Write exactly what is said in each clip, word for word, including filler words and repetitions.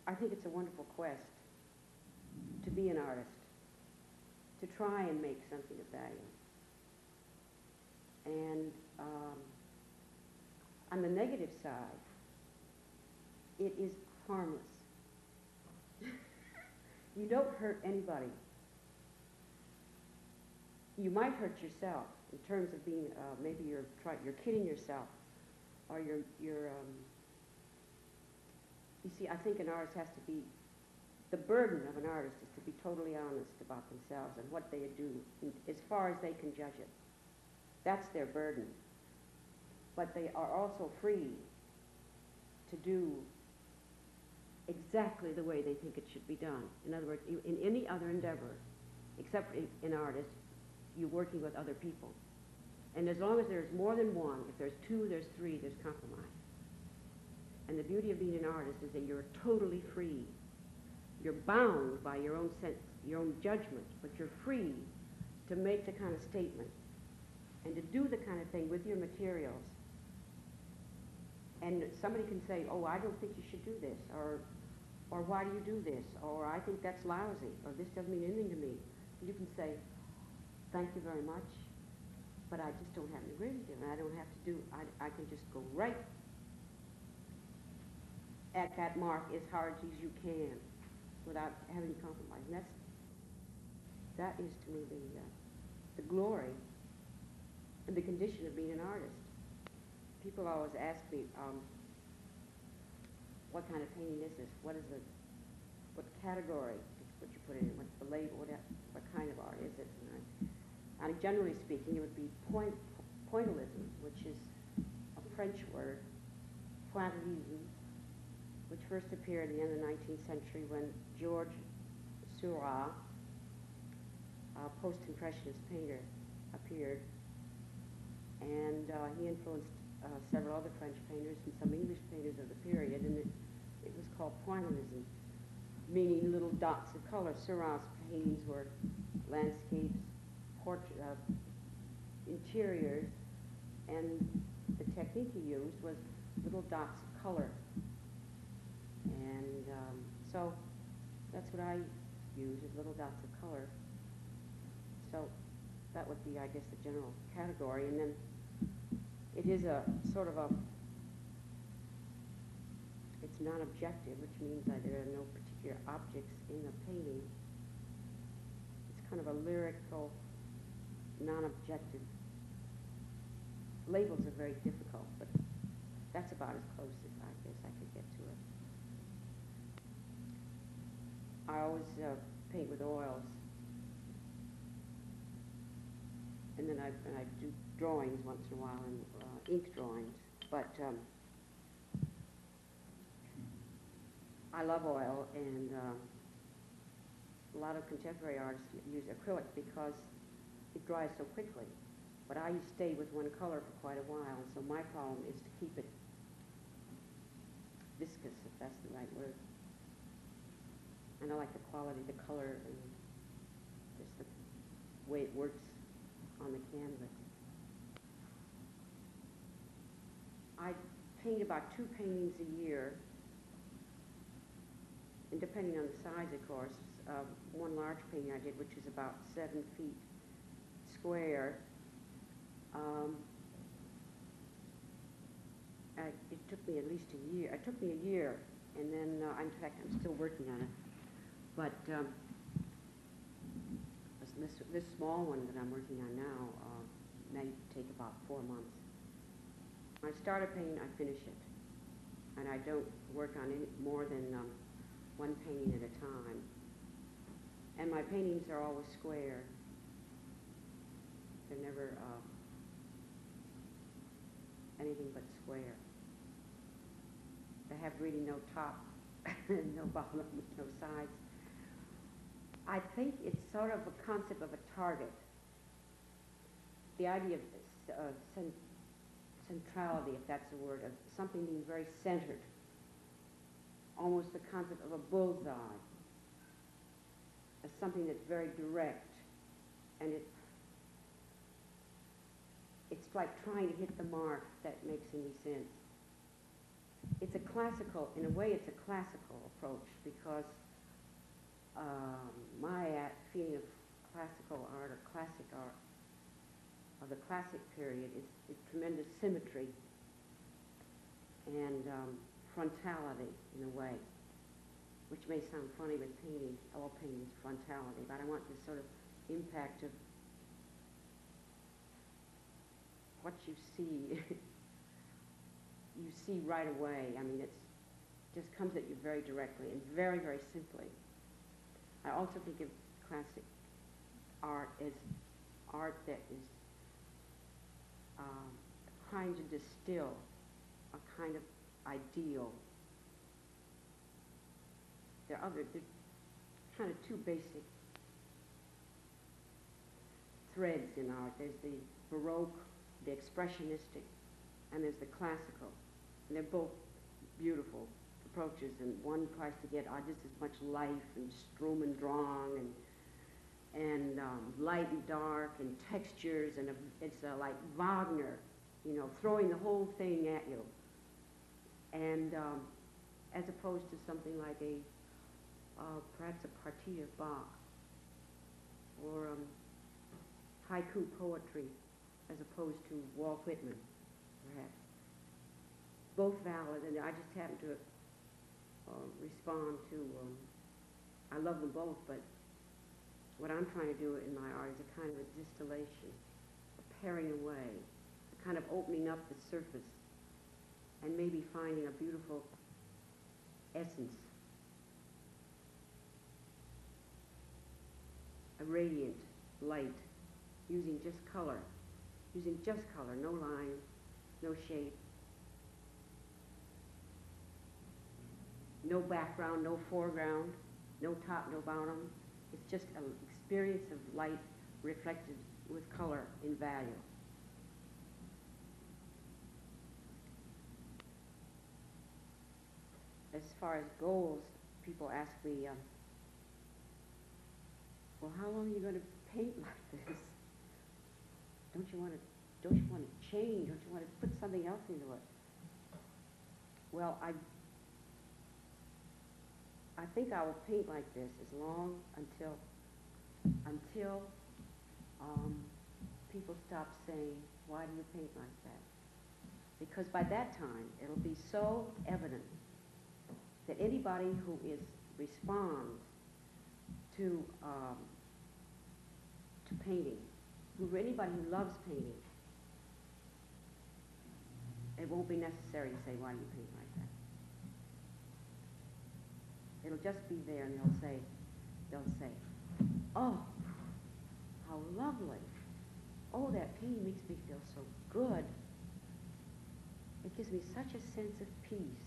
I think it's a wonderful quest to be an artist, to try and make something of value. And um, on the negative side, it is harmless. You don't hurt anybody. You might hurt yourself in terms of being, uh, maybe you're try, you're kidding yourself, or you're, you're um, you see, I think an artist has to be, the burden of an artist is to be totally honest about themselves and what they do, as far as they can judge it. That's their burden. But they are also free to do exactly the way they think it should be done. In other words, you, in any other endeavor, except in, in artists, you're working with other people. And as long as there's more than one, if there's two, there's three, there's compromise. And the beauty of being an artist is that you're totally free. You're bound by your own sense, your own judgment, but you're free to make the kind of statement and to do the kind of thing with your materials. And somebody can say, oh, I don't think you should do this, or, or why do you do this, or I think that's lousy, or this doesn't mean anything to me. You can say, thank you very much, but I just don't have an agreement, and I don't have to do, I, I can just go right at that mark as hard as you can without having compromise. And that's, that is to me the, uh, the glory and the condition of being an artist. People always ask me, um, what kind of painting is this? What is the, what category would you put in it? What's the label? What, what kind of art is it? And, I, and generally speaking, it would be point, pointillism, which is a French word, pointillism, which first appeared at the end of the nineteenth century when George Seurat, a post-impressionist painter, appeared. And uh, he influenced uh, several other French painters and some English painters of the period, and it, it was called pointillism, meaning little dots of color. Seurat's paintings were landscapes, portrait, uh, interiors, and the technique he used was little dots of color. And um, so that's what I use, is little dots of color. So that would be, I guess, the general category. And then it is a sort of a, it's non-objective, which means that there are no particular objects in the painting. It's kind of a lyrical, non-objective. Labels are very difficult, but that's about as close as I guess I could get to it. I always uh, paint with oils. And then I, and I do drawings once in a while, and uh, ink drawings. But um, I love oil, and um, a lot of contemporary artists use acrylic because it dries so quickly. But I stay with one color for quite a while, and so my problem is to keep it viscous, if that's the right word. And I like the quality, the color, and just the way it works on the canvas. I paint about two paintings a year, and depending on the size, of course, uh, one large painting I did, which is about seven feet square. Um, I, it took me at least a year. It took me a year, and then, uh, in fact, I'm still working on it. But um, this, this small one that I'm working on now uh, may take about four months. When I start a painting, I finish it. And I don't work on any more than um, one painting at a time. And my paintings are always square. They're never uh, anything but square. They have really no top, no bottom, no sides. I think it's sort of a concept of a target. The idea of uh, cent centrality, if that's a word, of something being very centered. Almost the concept of a bullseye. As something that's very direct. And it, it's like trying to hit the mark, if that makes any sense. It's a classical, in a way it's a classical approach because um, my uh, feeling of classical art or classic art of the classic period is, is tremendous symmetry and um, frontality in a way, which may sound funny with painting, all painting is frontality, but I want this sort of impact of what you see, you see right away. I mean, it's just comes at you very directly and very, very simply. I also think of classic art as art that is um, trying to distill a kind of ideal. There are other, there are kind of two basic threads in art. There's the Baroque, the expressionistic, and there's the classical. And they're both beautiful approaches, and one tries to get oh, just as much life and Strum and Drang and and um, light and dark and textures, and a, it's uh, like Wagner, you know, throwing the whole thing at you. And um, as opposed to something like a, uh, perhaps a partie of Bach, or um, haiku poetry, as opposed to Walt Whitman, perhaps. Both valid, and I just happen to uh, respond to, um, I love them both, but what I'm trying to do in my art is a kind of a distillation, a paring away, a kind of opening up the surface, and maybe finding a beautiful essence, a radiant light, using just color, using just color, no line, no shape, no background, no foreground, no top, no bottom. It's just an experience of light reflected with color in value. As far as goals, people ask me, um, well, how long are you going to paint like this? Don't you want to, don't you want to change? Don't you want to put something else into it? Well, I I think I will paint like this as long until until um, people stop saying, why do you paint like that? Because by that time, it'll be so evident that anybody who is responds to um, to painting, who anybody who loves painting, it won't be necessary to say, why do you paint like that? It'll just be there, and they'll say, they'll say, oh, how lovely. Oh, that painting makes me feel so good. It gives me such a sense of peace.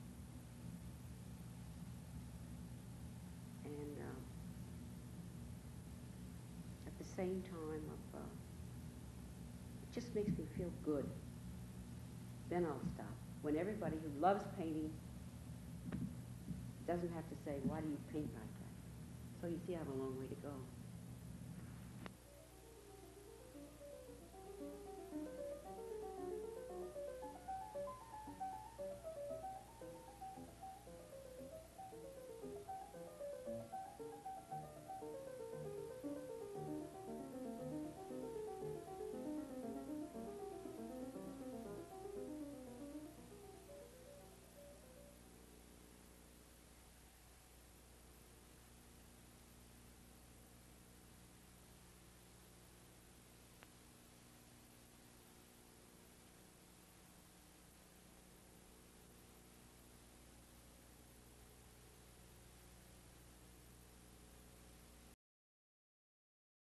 And uh, at the same time, of, uh, it just makes me feel good. Then I'll stop. When everybody who loves painting doesn't have to say, why do you paint like that? So you see I have a long way to go.